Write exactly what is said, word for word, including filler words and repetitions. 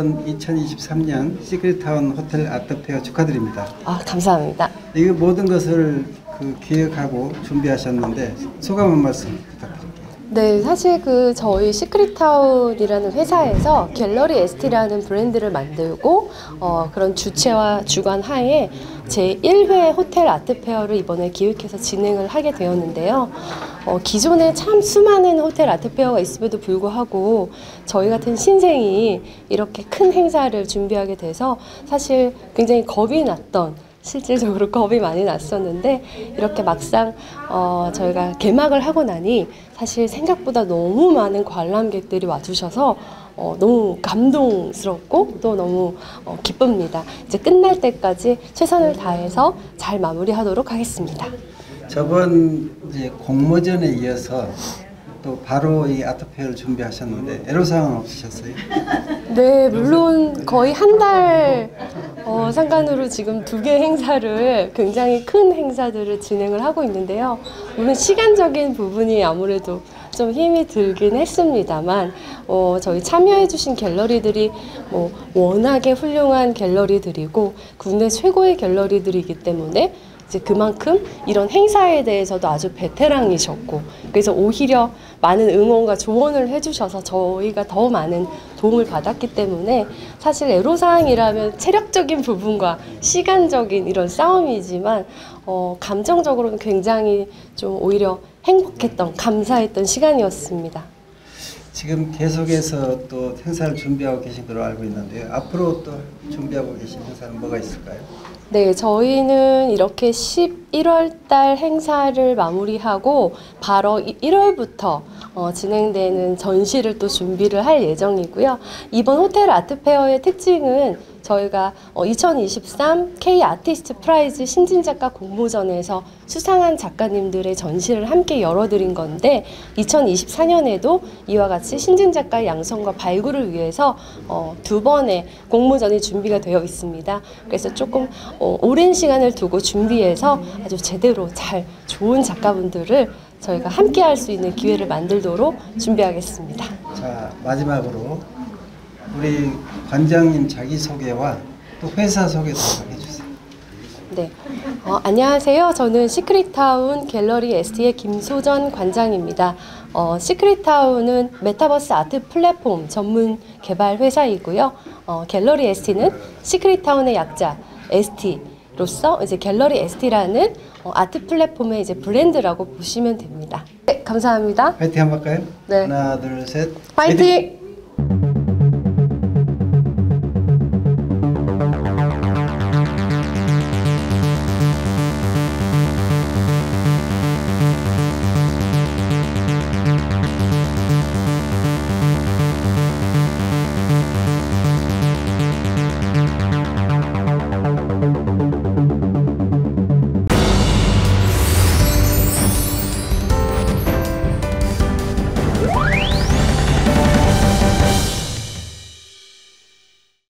이번 이천이십삼 년 시크릿타운 호텔 아트페어 축하드립니다. 아, 감사합니다. 이 모든 것을 그 기획하고 준비하셨는데 소감 한 말씀 부탁드립니다. 네, 사실 그 저희 시크릿타운이라는 회사에서 갤러리 에스티라는 브랜드를 만들고 어, 그런 주체와 주관 하에 제일 회 호텔 아트페어를 이번에 기획해서 진행을 하게 되었는데요. 어, 기존에 참 수많은 호텔 아트페어가 있음에도 불구하고 저희 같은 신생이 이렇게 큰 행사를 준비하게 돼서 사실 굉장히 겁이 났던, 실질적으로 겁이 많이 났었는데 이렇게 막상 어, 저희가 개막을 하고 나니 사실 생각보다 너무 많은 관람객들이 와주셔서 어, 너무 감동스럽고 또 너무 어, 기쁩니다. 이제 끝날 때까지 최선을 다해서 잘 마무리하도록 하겠습니다. 저번 이제 공모전에 이어서 또 바로 이 아트페어를 준비하셨는데 애로사항은 없으셨어요? 네, 물론 거의 한 달 어, 상간으로 지금 두 개 행사를, 굉장히 큰 행사들을 진행을 하고 있는데요. 물론 시간적인 부분이 아무래도 좀 힘이 들긴 했습니다만 어, 저희 참여해주신 갤러리들이 뭐 워낙에 훌륭한 갤러리들이고 국내 최고의 갤러리들이기 때문에 이제 그만큼 이런 행사에 대해서도 아주 베테랑이셨고, 그래서 오히려 많은 응원과 조언을 해주셔서 저희가 더 많은 도움을 받았기 때문에 사실 애로사항이라면 체력적인 부분과 시간적인 이런 싸움이지만 어, 감정적으로는 굉장히 좀 오히려 행복했던, 감사했던 시간이었습니다. 지금 계속해서 또 행사를 준비하고 계신 걸로 알고 있는데요. 앞으로 또 준비하고 계신 행사는 뭐가 있을까요? 네, 저희는 이렇게 십일월 달 행사를 마무리하고 바로 일월부터 어, 진행되는 전시를 또 준비를 할 예정이고요. 이번 호텔 아트페어의 특징은 저희가 어, 이천이십삼 K 아티스트 프라이즈 신진작가 공모전에서 수상한 작가님들의 전시를 함께 열어드린 건데, 이천이십사 년에도 이와 같이 신진작가 양성과 발굴을 위해서 어, 두 번의 공모전이 준비가 되어 있습니다. 그래서 조금 어, 오랜 시간을 두고 준비해서 아주 제대로 잘 좋은 작가분들을 저희가 함께 할 수 있는 기회를 만들도록 준비하겠습니다. 자, 마지막으로 우리 관장님 자기소개와 또 회사 소개도 해주세요. 네, 어, 안녕하세요. 저는 시크릿타운 갤러리 에스티의 김소전 관장입니다. 어, 시크릿타운은 메타버스 아트 플랫폼 전문 개발 회사이고요. 어, 갤러리 에스티는 시크릿타운의 약자 에스티로서 이제 갤러리 에스티라는 어, 아트 플랫폼의 이제 브랜드라고 보시면 됩니다. 네, 감사합니다. 파이팅 한번 할까요? 네. 하나, 둘, 셋. 파이팅!